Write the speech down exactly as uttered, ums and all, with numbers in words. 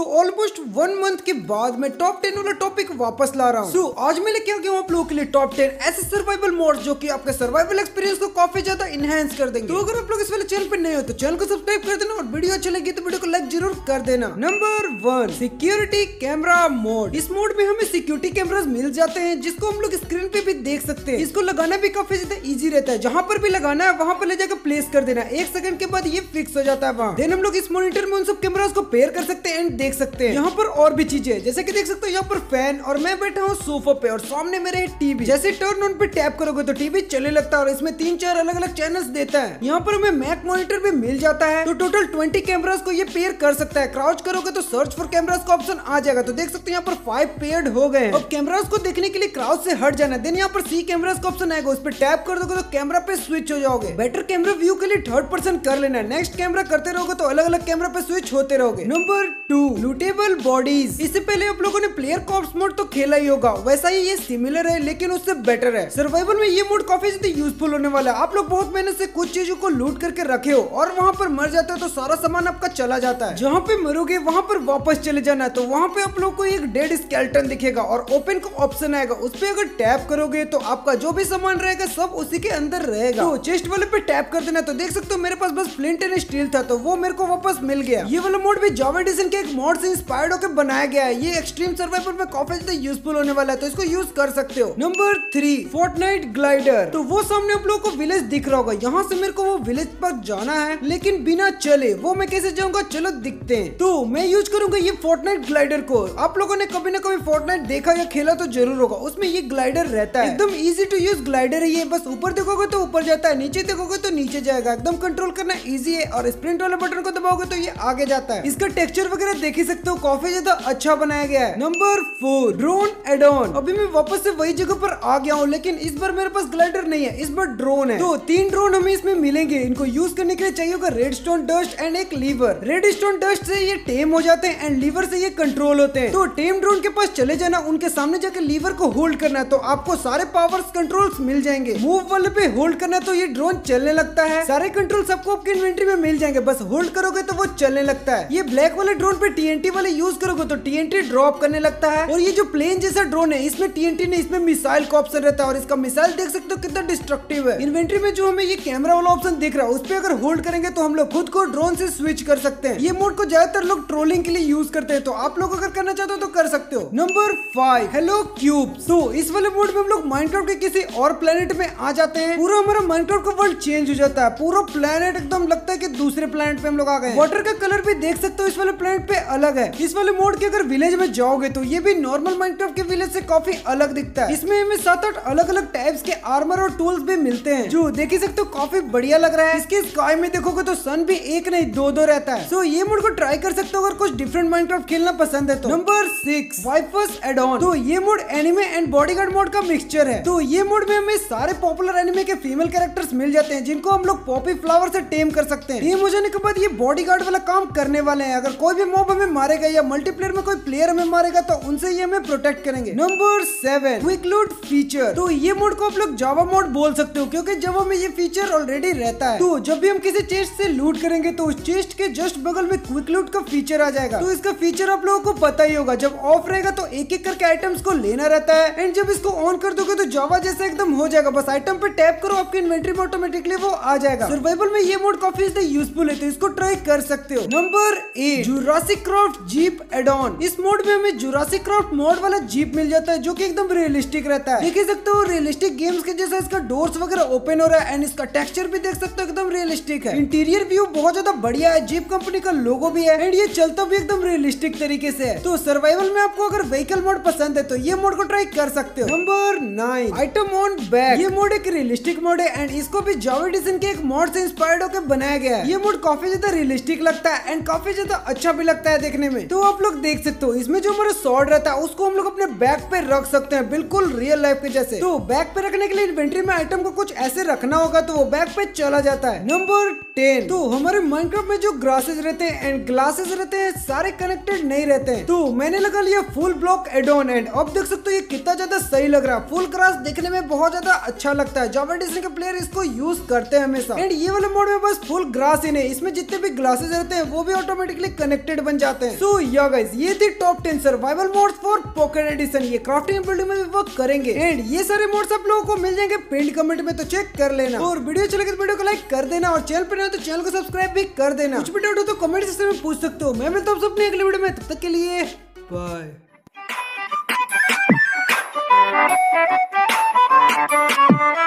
So almost one month के बाद मैं टॉप टेन वाला टॉपिक वापस ला रहा हूँ। so, आज मैं लेके आ गया हूँ आप लोगों के लिए टॉप टेन ऐसे सर्वाइवल मोड जो कि आपके सर्वाइवल एक्सपीरियंस को काफी ज्यादा इनहेंस कर देंगे। तो अगर आप लोग इस वाले चैनल पे नए हो तो चैनल को सब्सक्राइब कर देना और वीडियो अच्छी लगी तो वीडियो को लाइक जरूर कर देना। Number one, security camera mode. इस मोड में हमें सिक्योरिटी कैमरास मिल जाते हैं जिसको हम लोग स्क्रीन पे भी देख सकते हैं। इसको लगाना भी काफी ज्यादा इजी रहता है, जहाँ पर भी लगाना है वहाँ पर ले जाकर प्लेस कर देना, एक सेकंड के बाद ये फिक्स हो जाता है वहाँ। देन हम लोग इस मॉनिटर में उन सब कैमरास को पेयर कर सकते हैं एंड देख सकते हैं। यहाँ पर और भी चीजें जैसे कि देख सकते हो यहाँ पर फैन और मैं बैठा हूँ सोफा पे और सामने मेरे है टीवी। जैसे टर्न ऑन पे टैप करोगे तो टीवी चलने लगता है और इसमें तीन चार अलग अलग चैनल्स देता है। यहाँ पर हमें मैक मॉनिटर भी मिल जाता है, तो टोटल ट्वेंटी कैमरास को ये पेयर कर सकता है। क्राउच करोगे तो सर्च फॉर कैमरास का ऑप्शन आ जाएगा, तो देख सकते हैं यहाँ पर फाइव पेयर्ड हो गए। अब कैमरास को देखने के लिए क्राउच से हट जाना, देन यहाँ पर सी कैमरास का ऑप्शन आएगा, उस पर टैप कर दोगे तो कैमरा पे स्विच हो जाओगे। बेटर कैमरा व्यू के लिए थर्ड पर्सन कर लेना है, नेक्स्ट कैमरा करते रहोगे तो अलग अलग कैमरा पे स्विच होते रहोगे। Number two, lootable bodies. इससे पहले आप लोगों ने प्लेयर कॉर्प्स मोड तो खेला ही होगा, वैसा ही ये सिमिलर है लेकिन उससे बेटर है। सर्वाइवल में ये मोड काफी ज्यादा यूजफुल होने वाला है। आप लोग बहुत मेहनत से कुछ चीजों को लूट करके रखे हो और वहाँ पर मर जाते हो तो सारा सामान आपका चला जाता है। जहाँ पे मरोगे वहाँ पर वापस चले जाना है, तो वहाँ पे आप लोग को एक डेड स्केलेटन दिखेगा और ओपन का ऑप्शन आएगा, उस पे अगर टैप करोगे तो आपका जो भी सामान रहेगा सब उसी के अंदर रहेगा। तो चेस्ट वाले पे टैप कर देना, तो देख सकते हो मेरे पास बस फ्लिंट एंड स्टील था तो वो मेरे को वापस मिल गया। ये वाला मोड भी जावा एडिशन के एक मोड से इंस्पायर्ड होकर बनाया गया है। ये एक्सट्रीम सर्वाइवल में काफी ज्यादा यूजफुल होने वाला है, तो इसको यूज कर सकते हो। Number three, Fortnite glider. तो वो सामने आप लोगों को विलेज दिख रहा होगा, यहाँ से मेरे को वो विलेज पर जाना है लेकिन बिना चले, वो मैं कैसे जाऊंगा चलो दिखते हैं। तो मैं यूज करूंगा ये फोर्टनाइट ग्लाइडर को। आप लोगों ने कभी ना कभी फोर्टनाइट देखा या खेला तो जरूर होगा, उसमें ये ग्लाइडर रहता है। एकदम इजी टू यूज ग्लाइडर है ये, बस ऊपर देखोगे तो ऊपर जाता है, नीचे देखोगे तो नीचे जाएगा। एकदम कंट्रोल करना इजी है और स्प्रिंट वाले बटन को दबाओगे तो ये आगे जाता है। इसका टेक्सचर वगैरह देख ही सकते हो, काफी ज्यादा अच्छा बनाया गया है। Number four, drone add on. अभी मैं वापस से वही जगह पर आ गया हूँ लेकिन इस बार मेरे पास ग्लाइडर नहीं है, इस बार ड्रोन है। तो तीन ड्रोन हमें इसमें मिलेंगे, इनको यूज करने के लिए चाहिए होगा रेड स्टोन डस्ट एंड एक लीवर। रेड स्टोन डस्ट से ये टेम हो जाते हैं एंड लीवर से ये कंट्रोल होते हैं। तो टेम ड्रोन के पास चले जाना, उनके सामने जाकर लीवर को होल्ड करना तो आपको सारे पावर्स कंट्रोल्स मिल जाएंगे। मूव वाले पे होल्ड करना तो ये ड्रोन चलने लगता है, सारे कंट्रोल सबको आपके इन्वेंटरी में मिल जाएंगे, बस होल्ड करोगे तो वो चलने लगता है। ये ब्लैक वाले ड्रोन पे टीएनटी वाले यूज करोगे तो टीएनटी ड्रॉप करने लगता है। और ये जो प्लेन जैसा ड्रोन है इसमें टीएनटी नहीं, इसमें मिसाइल का ऑप्शन रहता है और इसका मिसाइल देख सकते हो कितना डिस्ट्रक्टिव है। इन्वेंटरी में जो हमें ये कैमरा वाला ऑप्शन दिख रहा है उस पे अगर होल्ड करेंगे तो हम लोग खुद को ड्रोन से स्विच कर सकते हैं। ये मोड को ज्यादातर लोग ट्रोलिंग के लिए यूज करते हैं, तो आप लोग अगर करना चाहते हो तो कर सकते हो। Number five, hello cube. तो इस वाले मोड में हम लोग माइनक्राफ्ट के किसी और प्लेनेट में आ जाते हैं, पूरा हमारा माइनक्राफ्ट का वर्ल्ड चेंज हो जाता है, पूरा प्लेनेट एकदम लगता है कि दूसरे प्लेनेट पे हम लोग आ गए। वाटर का कलर भी देख सकते हो इस वाले प्लेनेट पे अलग है। इस वाले मोड के अगर विलेज में जाओगे तो ये भी नॉर्मल माइनक्राफ्ट के विलेज से काफी अलग दिखता है। इसमें हमें सात आठ अलग अलग टाइप्स के आर्मर और टूल्स भी मिलते हैं जो देख ही सकते हो काफी बढ़िया लग रहा है। इसके स्काई में देखोगे तो सन भी एक नहीं दो दो रहता है। सो ये मोड को ट्राई कर सकते हो अगर कुछ डिफरेंट माइनक्राफ्ट खेलना पसंद है तो। Number six, waifus add on. तो ये mode anime and bodyguard mode का मिक्सचर है। तो ये मोड में हमें सारे पॉपुलर एनिमे के फीमेल कैरेक्टर्स मिल जाते हैं जिनको हम लोग पॉपी फ्लावर से टेम कर सकते हैं। टेम हो जाने के बाद ये बॉडीगार्ड वाला काम करने वाले हैं, अगर कोई भी मॉब हमें मारेगा या मल्टीप्लेयर में कोई प्लेयर हमें मारेगा तो उनसे ये हमें प्रोटेक्ट करेंगे। Number seven, quick loot feature. तो ये मोड को आप लोग जावा मोड बोल सकते हो क्योंकि जावा में ये फीचर ऑलरेडी रहता है। तो जब भी हम किसी चेस्ट से लूट करेंगे तो उस चेस्ट के जस्ट बगल में क्विक लूट का फीचर आ जाएगा। तो इसका फीचर आप लोगों को पता ही होगा, जब ऑफ रहेगा तो एक एक करके आइटम्स को लेना रहता है एंड जब इसको ऑन कर दोगे तो जावा जैसा एकदम हो जाएगा, बस आइटम पे टैप करो आपके इन्वेंटरी में ऑटोमेटिकली वो आ जाएगा। सर्वाइवल में ये मोड काफी ज्यादा यूजफुल है तो इसको ट्राई कर सकते हो। Number eight, Jurassic craft jeep add on. इस मोड में हमें जुरासिक क्राफ्ट मोड वाला जीप मिल जाता है जो कि एकदम रियलिस्टिक रहता है। देख सकते हो रियलिस्टिक गेम्स के जैसा इसका डोर्स वगैरह ओपन हो रहा है एंड इसका टेक्सचर भी देख सकते हो एकदम रियलिस्टिक है। इंटीरियर व्यू बहुत ज्यादा बढ़िया है, जीप कंपनी का लोगो भी है एंड ये चलता भी एकदम रियलिस्टिक तरीके से है। तो सर्वाइवल में आपको अगर व्हीकल मोड पसंद है तो ये मोड को ट्राई कर सकते हो। Number nine, item on back. ये मोड एक रियलिस्टिक मोड है एंड इसको भी जावा एडिशन के एक मोड से इंस्पायर्ड होकर बनाया गया है। ये मोड काफी ज्यादा रियलिस्टिक लगता है एंड काफी ज्यादा अच्छा भी लगता है देखने में। तो आप लोग देख सकते हो इसमें जो हमारा स्वॉर्ड रहता है उसको हम लोग अपने बैग पे रख सकते हैं, बिल्कुल रियल लाइफ के जैसे। तो बैग पे रखने के लिए इन्वेंटरी में आइटम को कुछ ऐसे रखना होगा तो वो बैग पे चला जाता है। Number ten. तो हमारे माइनक्राफ्ट में जो ग्रासेस रहते हैं एंड ग्लासेस रहते हैं सारे कनेक्टेड नहीं रहते हैं, तो मैंने लगा लिया फुल ब्लॉक एडोन एंड अब देख सकते हो ये कितना ज्यादा सही लग रहा है। फुल ग्रास देखने में बहुत ज्यादा अच्छा लगता है। जावा डिज्नी के प्लेयर इसको यूज करते हैं हमेशा। एंड ये वाला मोड में बस फुल ग्रास ही नहीं, इसमें जितने भी ग्लासेस रहते हैं वो भी ऑटोमेटिकली कनेक्टेड बन जाते हैं। सो या गाइस, ये थी top ten survival mods for pocket edition. ये क्राफ्टिंग बिल्डिंग में भी वर्क करेंगे एंड ये सारे मोड्स आप लोगों को मिल जाएंगे पिन कमेंट में, तो चेक कर लेना। और वीडियो चले तो वीडियो को लाइक कर देना और चैनल पर नए तो चैनल को सब्सक्राइब भी कर देना। कुछ भी डाउट हो तो कमेंट सेक्शन में पूछ सकते हो। मैं मिलता हूं अपने अगले वीडियो में, तब तक के लिए बाय।